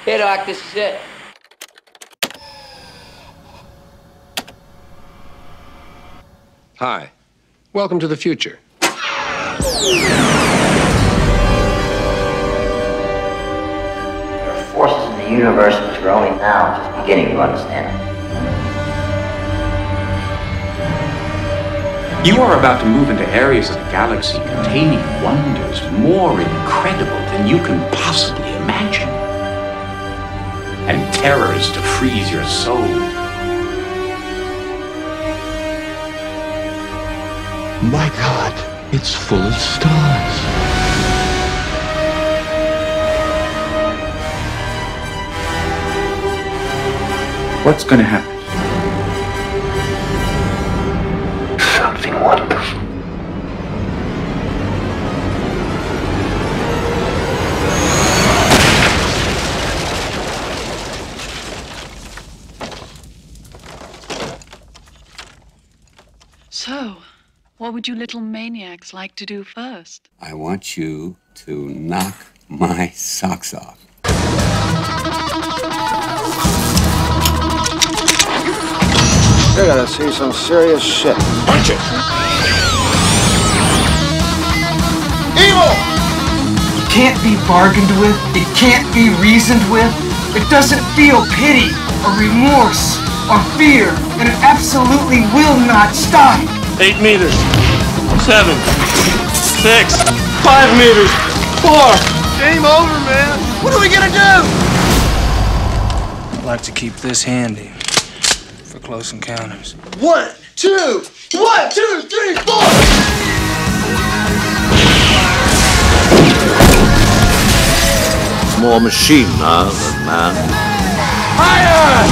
Hey, Doc, this is it. Hi. Welcome to the future. There are forces in the universe which we're only now just beginning to understand. You are about to move into areas of the galaxy containing wonders more incredible than you can possibly imagine. And terrors to freeze your soul. My God, it's full of stars. What's gonna happen? Something wonderful. So, what would you little maniacs like to do first? I want you to knock my socks off. You're gonna see some serious shit. Punch it! Evil! It can't be bargained with. It can't be reasoned with. It doesn't feel pity or remorse or fear, and it absolutely will not stop. 8 meters. 7. 6. 5 meters. 4. Game over, man. What are we gonna do? I'd like to keep this handy for close encounters. 1, 2, 1, 2, 3, 4. More machine now than man. Fire!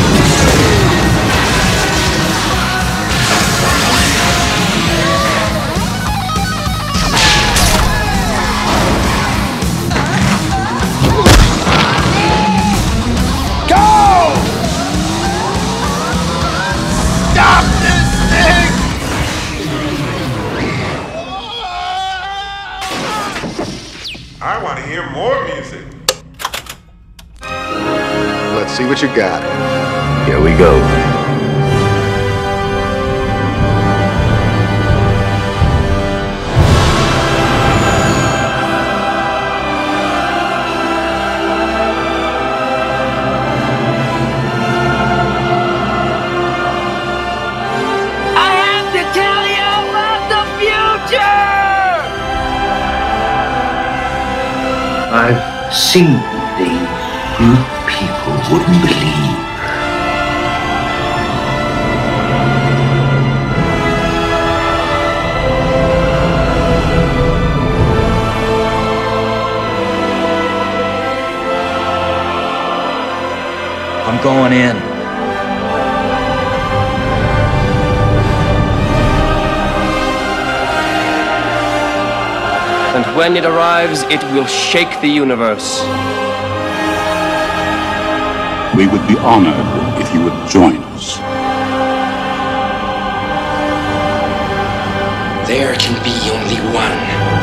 Stop this thing! I want to hear more music. Let's see what you got. Here we go. I've seen things you people wouldn't believe. I'm going in. And when it arrives, it will shake the universe. We would be honored if you would join us. There can be only one.